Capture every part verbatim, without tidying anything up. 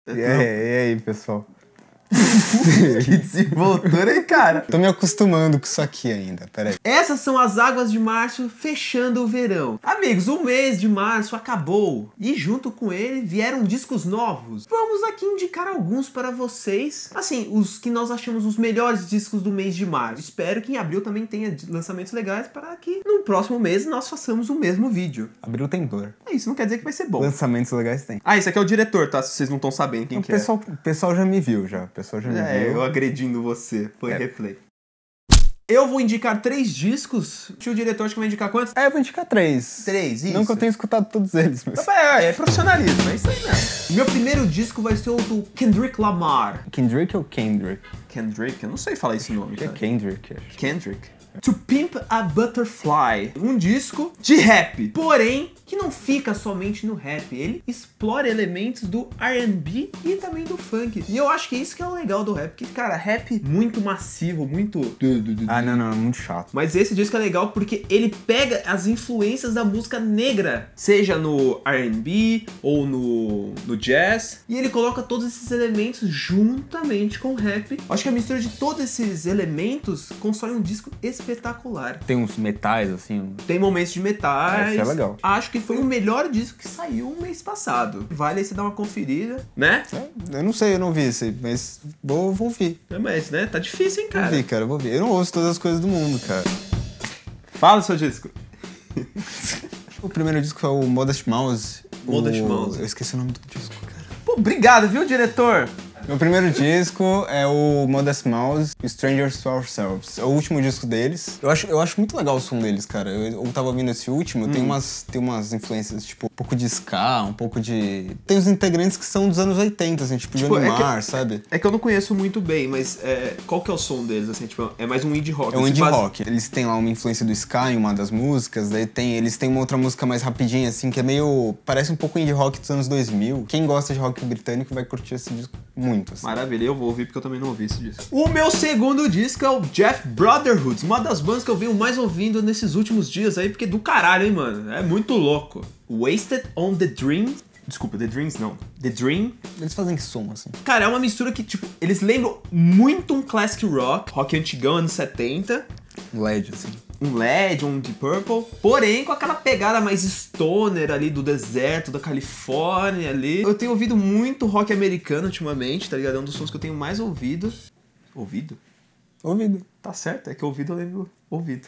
E aí, e aí, pessoal? Que desenvoltura, hein, cara? Tô me acostumando com isso aqui ainda, peraí. Essas são as águas de março fechando o verão. Amigos, o mês de março acabou e junto com ele vieram discos novos. Vamos aqui indicar alguns para vocês. Assim, os que nós achamos os melhores discos do mês de março. Espero que em abril também tenha lançamentos legais para que no próximo mês nós façamos o mesmo vídeo. Abril tem dor. É, isso não quer dizer que vai ser bom. Lançamentos legais tem. Ah, esse aqui é o diretor, tá? Se vocês não estão sabendo quem O que pessoal, o pessoal já me viu, já. O pessoal já me é. É, viu. eu agredindo você. Põe É. replay. Eu vou indicar três discos. O diretor acho que vai indicar quantos? É, eu vou indicar três. Três, isso. Não que eu tenha escutado todos eles, mas... É, é profissionalismo, é isso aí mesmo. Meu primeiro disco vai ser o do Kendrick Lamar. Kendrick ou Kendrick? Kendrick? Eu não sei falar esse nome, Acho que é cara. Kendrick, acho. Kendrick. To Pimp a Butterfly. Um disco de rap, porém, que não fica somente no rap. Ele explora elementos do R and B e também do funk. E eu acho que isso que é o legal do rap. Que, cara, rap muito massivo, muito... Ah, não, não, é muito chato. Mas esse disco é legal porque ele pega as influências da música negra, seja no R and B ou no, no jazz, e ele coloca todos esses elementos juntamente com o rap. Acho que a mistura de todos esses elementos constrói um disco espetacular. Tem uns metais, assim... Tem momentos de metais. Esse é legal. Acho que foi o melhor disco que saiu um mês passado. Vale aí você dar uma conferida, né? É, eu não sei, eu não vi esse, mas vou, vou ouvir. É, mas, né? Tá difícil, hein, cara? Vou ouvir, cara, vou ouvir. Eu não ouço todas as coisas do mundo, cara. Fala o seu disco. O primeiro disco é o Modest Mouse. Modest o... Mouse. Eu esqueci o nome do disco, cara. Pô, obrigado, viu, diretor? Meu primeiro disco é o Modest Mouse, Strangers to Ourselves. É o último disco deles. Eu acho, eu acho muito legal o som deles, cara. Eu, eu tava ouvindo esse último, hum. tem, umas, tem umas influências, tipo, um pouco de ska, um pouco de... Tem os integrantes que são dos anos oitenta, assim, tipo, tipo Johnny é Marr, que, sabe? É que eu não conheço muito bem, mas é, qual que é o som deles, assim? Tipo, é mais um indie rock. É um indie base... rock. Eles têm lá uma influência do ska em uma das músicas, daí tem, eles têm uma outra música mais rapidinha, assim, que é meio... Parece um pouco indie rock dos anos dois mil. Quem gosta de rock britânico vai curtir esse disco muito, assim. Maravilha, eu vou ouvir porque eu também não ouvi esse disco. O meu segundo disco é o Jeff Brotherhood, uma das bandas que eu venho mais ouvindo nesses últimos dias aí, porque do caralho, hein, mano? É muito louco. Wasted on the Dream... Desculpa, The Dreams não. The Dream. Eles fazem que som, assim? Cara, é uma mistura que, tipo, eles lembram muito um classic rock, rock antigão, anos setenta. L E D, assim. Um L E D, um Deep Purple, porém com aquela pegada mais stoner ali do deserto, da Califórnia ali. Eu tenho ouvido muito rock americano ultimamente, tá ligado? É um dos sons que eu tenho mais ouvido. Ouvido? Ouvido. Tá certo, é que ouvido eu lembro ouvido.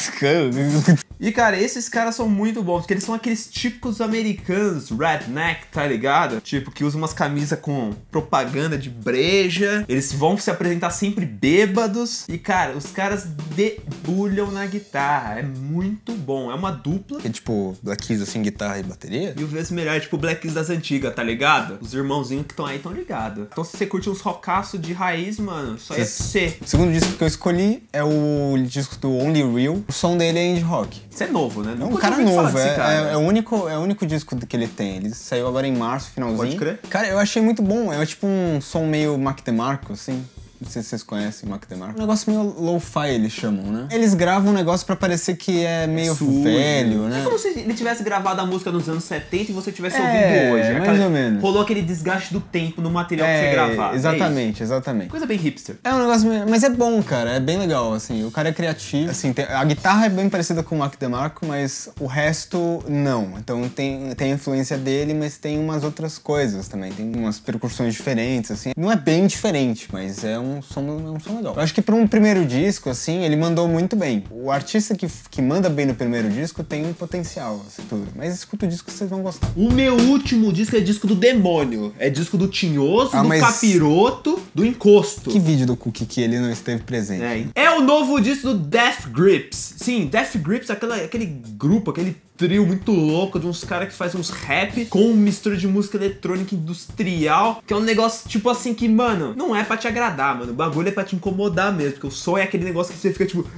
E, cara, esses caras são muito bons, porque eles são aqueles típicos americanos, redneck, tá ligado? Tipo, que usam umas camisas com propaganda de breja, eles vão se apresentar sempre bêbados, e, cara, os caras debulham na guitarra, é muito bom, é uma dupla. É tipo Black Keys, assim, guitarra e bateria? E o vezes melhor é tipo Black Keys das antigas, tá ligado? Os irmãozinhos que estão aí estão ligados. Então se você curte uns rockaços de raiz, mano, só é C. O segundo disco que eu escolhi é o disco do Only Real. O som dele é indie rock. Isso é novo, né? É um cara novo, é, cara. É, é, o único, é o único disco que ele tem. Ele saiu agora em março, finalzinho. Pode crer. Cara, eu achei muito bom. É tipo um som meio Mac DeMarco, assim. Não sei se vocês conhecem o Mac DeMarco. Um negócio meio lo-fi, eles chamam, né? Eles gravam um negócio pra parecer que é meio Sujo. velho, né? É como se ele tivesse gravado a música nos anos setenta e você tivesse é, ouvindo hoje. mais Aquela... ou menos. Rolou aquele desgaste do tempo no material é, que você gravava. Exatamente, é exatamente. Coisa bem hipster. É um negócio meio... Mas é bom, cara. É bem legal, assim. O cara é criativo. Assim, tem... a guitarra é bem parecida com o Mac DeMarco, mas o resto, não. Então tem, tem a influência dele, mas tem umas outras coisas também. Tem umas percussões diferentes, assim. Não é bem diferente, mas é um som... Um som legal. Eu acho que para um primeiro disco, assim, ele mandou muito bem. O artista que, que manda bem no primeiro disco tem um potencial, assim, tudo. Mas escuta o disco que vocês vão gostar. O meu último disco é disco do Demônio. É disco do Tinhoso, ah, do mas... Capiroto, do Encosto. Que vídeo do Cookie que ele não esteve presente? É, é o novo disco do Death Grips. Sim, Death Grips é aquela, aquele grupo, aquele trio muito louco de uns caras que fazem uns rap com mistura de música eletrônica industrial, que é um negócio tipo assim que, mano, não é pra te agradar, mano. O bagulho é pra te incomodar mesmo, porque o som é aquele negócio que você fica tipo...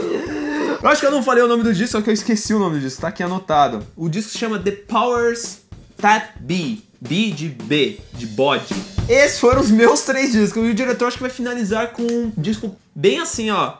Eu acho que eu não falei o nome do disco, só que eu esqueci o nome do disco, tá aqui anotado. O disco se chama The Powers That Be. B de B, de bode. Esses foram os meus três discos. E o diretor acho que vai finalizar com um disco bem assim, ó,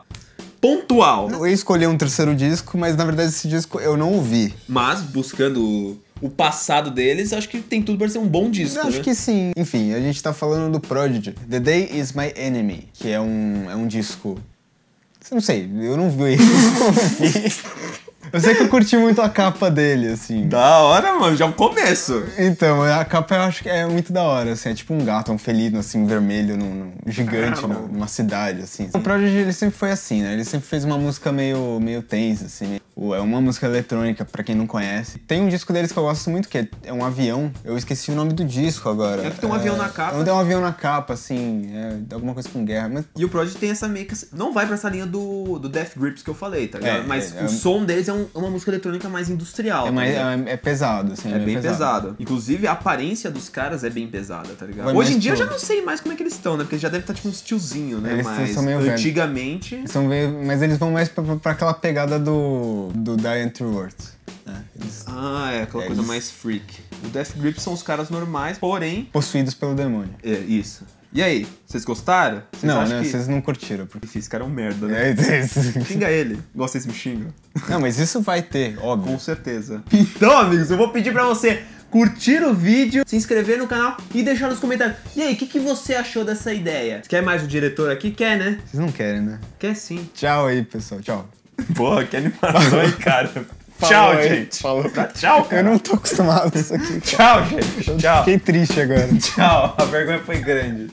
pontual. Eu ia escolher um terceiro disco, mas na verdade esse disco eu não ouvi. Mas, buscando o passado deles, acho que tem tudo pra ser um bom disco, Eu acho né? que sim. Enfim, a gente tá falando do Prodigy. The Day Is My Enemy, que é um, é um disco... Eu não sei, eu não vi isso. Eu sei que eu curti muito a capa dele, assim. Da hora, mano, já é o começo. Então, a capa eu acho que é muito da hora, assim. É tipo um gato, um felino, assim, vermelho, num, num gigante, num- numa cidade, assim. O Prodigy, ele sempre foi assim, né? Ele sempre fez uma música meio, meio tensa, assim. O- É uma música eletrônica, pra quem não conhece. Tem um disco deles que eu gosto muito, que é, é um avião. Eu esqueci o nome do disco agora. É que tem um avião na capa. Tem um avião na capa, assim. É alguma coisa com guerra. Mas E o Prodigy tem essa meio que... Não vai pra essa linha do, do Death Grips que eu falei, tá ligado? É, Mas é, o é- som deles é, um- é uma música eletrônica mais industrial. é, tá mais, ligado? é, é pesado, assim. É meio bem pesado. Inclusive, a aparência dos caras é bem pesada, tá ligado? Vai Hoje em mais dia eu já pro- não sei mais como é que eles estão, né? Porque já deve estar tipo uns tiozinho, né? Eles Mas são meio velhos. antigamente... São meio, mas eles vão mais pra, pra- pra aquela pegada do, do Diane Worth. Né? Eles Ah, é aquela É, coisa eles- mais freak. O Death Grip são os caras normais, porém... possuídos pelo demônio. É, isso. E aí, vocês gostaram? Vocês Não, acham né? que... Vocês não curtiram. Porque... Enfim, esse cara é um merda, né? É, é isso. Xinga ele. Igual vocês me xingam. Não, mas isso vai ter, óbvio. Com certeza. Então, amigos, eu vou pedir pra você curtir o vídeo, se inscrever no canal e deixar nos comentários. E aí, o que, que você achou dessa ideia? Quer mais o diretor aqui? Quer, né? Vocês não querem, né? Quer sim. Tchau aí, pessoal. Tchau. Porra, que animação aí, cara. Falou Tchau, aí. gente. Falou. Tá, tchau, cara. Eu não tô acostumado com isso aqui. Tchau, gente. Tchau. Fiquei triste agora. Tchau. A vergonha foi grande.